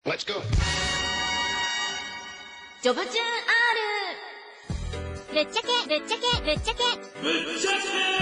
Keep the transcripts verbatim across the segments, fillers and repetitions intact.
Let's go! ジョブチューン アール ぶっちゃけぶっちゃけぶっちゃけぶっちゃ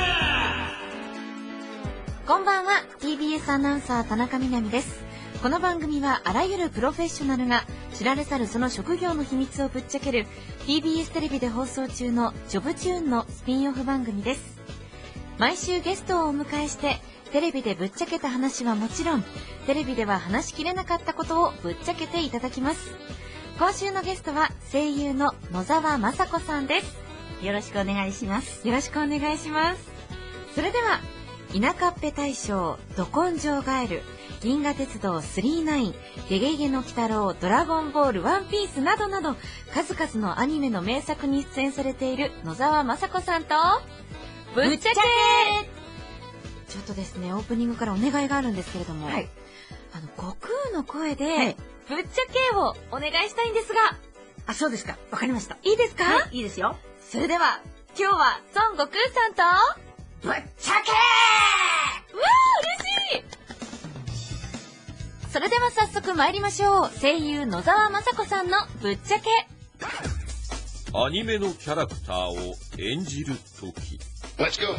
けこんばんは、 ティービーエス アナウンサー田中みな実です。この番組はあらゆるプロフェッショナルが知られざるその職業の秘密をぶっちゃける ティービーエス テレビで放送中のジョブチューンのスピンオフ番組です。毎週ゲストをお迎えしてテレビでぶっちゃけた話はもちろん、テレビでは話しきれなかったことをぶっちゃけていただきます。今週のゲストは声優の野沢雅子さんです。 よろしくお願いします。 よろしくお願いします。それでは田舎っぺ大将、ど根性ガエル、銀河鉄道スリーナイン、ゲゲゲの鬼太郎、ドラゴンボール、ワンピースなどなど数々のアニメの名作に出演されている野沢雅子さんとぶっちゃけ。ちょっとですね、オープニングからお願いがあるんですけれども、はい、あの悟空の声で、はい、ぶっちゃけをお願いしたいんですが。 あ、そうですか。わかりました。 いいですか？ はい、いいですよ。 それでは今日は孫悟空さんとぶっちゃけー。うわー、嬉しい。それでは早速参りましょう。声優野沢雅子さんのぶっちゃけ。 アニメのキャラクターを演じるとき。 Let's go!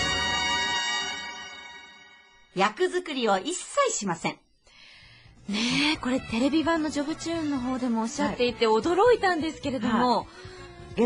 役作りを一切しません。 ねえ、これテレビ版のジョブチューンの方でもおっしゃっていて驚いたんですけれども、はい、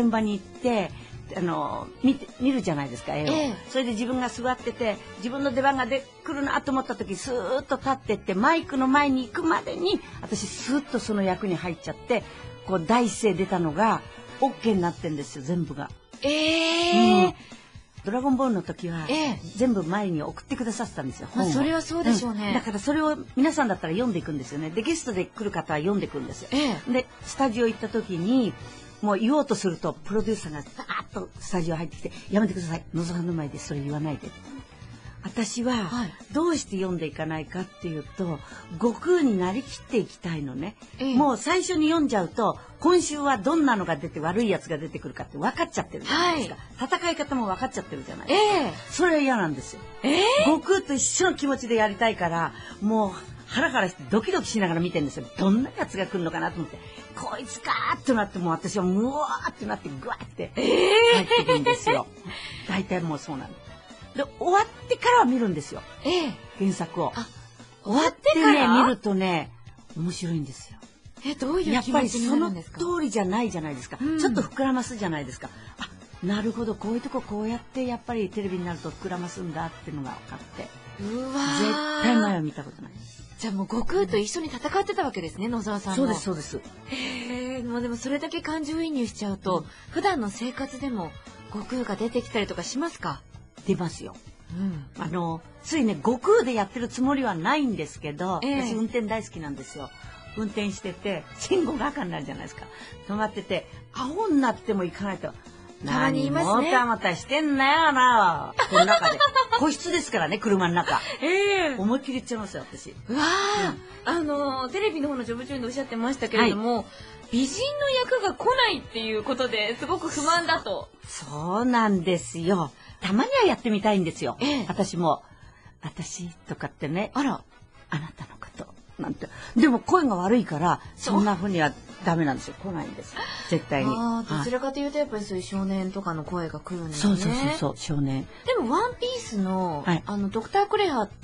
現場に行ってあの 見て見るじゃないですか、絵を、ええ、それで自分が座ってて自分の出番がで来るなと思った時スーッと立ってってマイクの前に行くまでに私スーッとその役に入っちゃってこう第一声出たのが オーケー になってんですよ、全部が。 えーうん、ドラゴンボールの時は、ええ、全部前に送ってくださったんですよ。 まあ、それはそうでしょうね、 うん、だからそれを皆さんだったら読んでいくんですよね。でゲストで来る方は読んでいくんですよ、ええ、でスタジオ行った時にもう言おうとするとプロデューサーがバーッとスタジオ入ってきて「やめてください、野沢の前でそれ言わないで」。私はどうして読んでいかないかっていうと、悟空になりきっていきたいのね、ええ、もう最初に読んじゃうと今週はどんなのが出て悪いやつが出てくるかって分かっちゃってるじゃないですか、はい、戦い方も分かっちゃってるじゃないですか、ええ、それは嫌なんですよ、ええ、悟空と一緒の気持ちでやりたいからもうハラハラしてドキドキしながら見てるんですよ。どんなやつが来るのかなと思って、こいつかーっとなってもう私はムワーってなってグワーって入ってくるんですよ、えー、大体もうそうなんです。で終わってからは見るんですよ、ええ、原作を。あ、終わってからね見るとね面白いんですよ。 え、どういう気持ちになるんですか？ やっぱりその通りじゃないじゃないですか、うん、ちょっと膨らますじゃないですか。あ、なるほど、こういうとここうやってやっぱりテレビになると膨らますんだっていうのが分かって、 うわ絶対前は見たことないです。 じゃあもう悟空と一緒に戦ってたわけですね、野沢さんも。 そうですそうです。 へえ、もうでもそれだけ感情移入しちゃうと、うん、普段の生活でも悟空が出てきたりとかしますか？ 出ますよ。うん、あのついね悟空でやってるつもりはないんですけど、ええ、私運転大好きなんですよ。運転してて信号が赤になるじゃないですか。止まっててアホになっても行かないと。 たまにいますね。 何もたまたしてんなよな。この中で個室ですからね、車の中。ええ、思いっきり言っちゃいますよ私。 うわー、うん、あのテレビの方のジョブチューンでおっしゃってましたけれども、はい、美人の役が来ないっていうことですごく不満だと。 そ、そうなんですよ。たまにはやってみたいんですよ、ええ、私も。私とかってね、あら、あなたのことなんて。でも声が悪いからそんなふうにはダメなんですよ。来ないんです絶対に。 あ、どちらかというとやっぱりそういう少年とかの声が来るんですね。 そうそうそうそう、少年。 でもワンピースの、はい、あのドクタークレハって、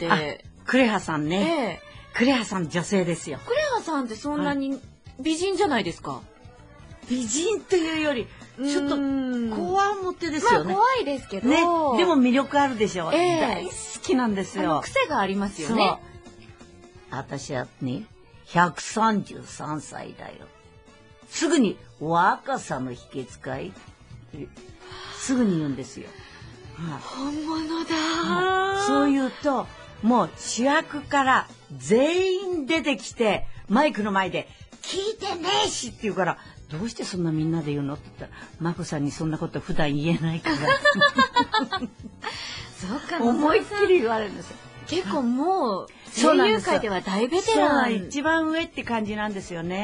クレハさんね、ええ、クレハさん女性ですよ。 クレハさんってそんなに美人じゃないですか？ 美人というよりちょっとこわもてですよね。 まあ怖いですけど、ね、 でも魅力あるでしょ、えー、大好きなんですよ。 癖がありますよね。 私はねひゃくさんじゅうさんさいだよ。すぐに若さの秘訣かいすぐに言うんですよ、 はあ、本物だ、 はあ、そう言うともう主役から全員出てきてマイクの前で聞いてねえしって言うから、どうしてそんなみんなで言うのって言ったら、マコさんにそんなこと普段言えないからそうか、 思いっきり言われるんですよ。 結構もう声優界では大ベテラン。 一番上って感じなんですよね。 そう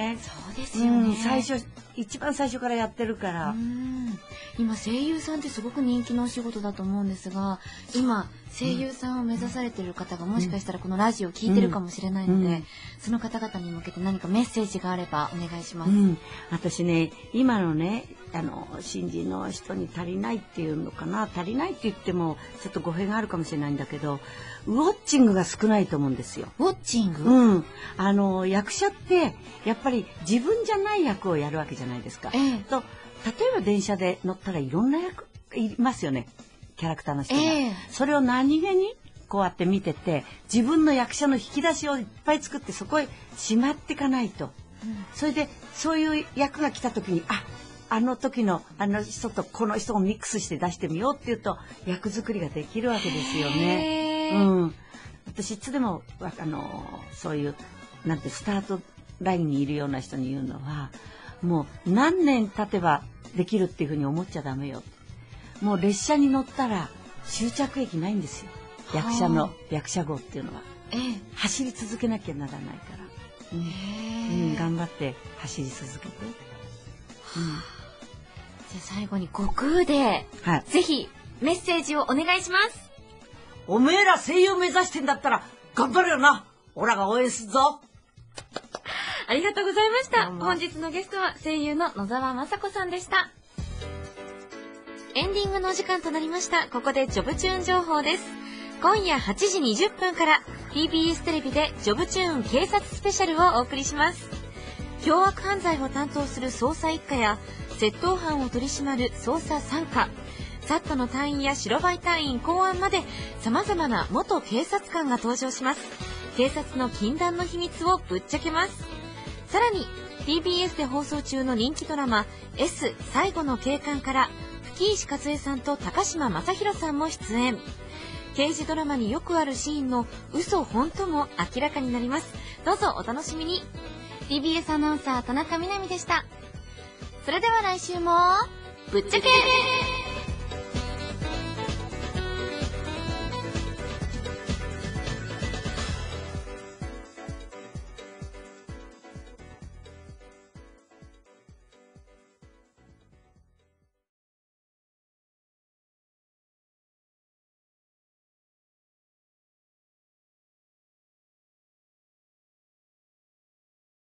そうですよね、 うん、最初一番最初からやってるから。 うん今声優さんってすごく人気のお仕事だと思うんですが、今声優さんを目指されている方がもしかしたらこのラジオを聞いてるかもしれないので、うん、その方々に向けて何かメッセージがあればお願いします。うん、 私ね、今のね、あの新人の人に足りないっていうのかな、足りないって言ってもちょっと語弊があるかもしれないんだけど、ウォッチングが少ないと思うんですよ。 ウォッチング、 うん、あの役者ってやっぱり自分じゃない役をやるわけじゃないですか。ええ、と例えば電車で乗ったらいろんな役いますよね、キャラクターの人が。ええ、それを何気にこうやって見てて、自分の役者の引き出しをいっぱい作ってそこへしまっていかないと、うん、それでそういう役が来た時に、ああの時のあの人とこの人をミックスして出してみようっていうと役作りができるわけですよね。うん、私いつでもあのそういうなんてスタートラインにいるような人に言うのは、もう何年経てばできるっていうふうに思っちゃダメよ。もう列車に乗ったら終着駅ないんですよ、役者の役者号っていうのは。ええ、走り続けなきゃならないから、うんうん、頑張って走り続けて、うん、じゃあ最後に悟空で、はい、ぜひメッセージをお願いします。 おめえら声優目指してんだったら頑張れよな、オラが応援するぞ。 ありがとうございました。本日のゲストは声優の野沢雅子さんでした。エンディングのお時間となりました。ここでジョブチューン情報です。今夜はちじにじゅっぷんから ティービーエス テレビでジョブチューン警察スペシャルをお送りします。凶悪犯罪を担当する捜査一課や窃盗犯を取り締まる捜査三課、サットの隊員や白バイ隊員公安まで様々な元警察官が登場します。警察の禁断の秘密をぶっちゃけます。さらに ティービーエス で放送中の人気ドラマ S 最後の警官から吹石和恵さんと高島正宏さんも出演。刑事ドラマによくあるシーンの嘘本当も明らかになります。どうぞお楽しみに。 ティービーエス アナウンサー田中みな実でした。それでは来週もぶっちゃけ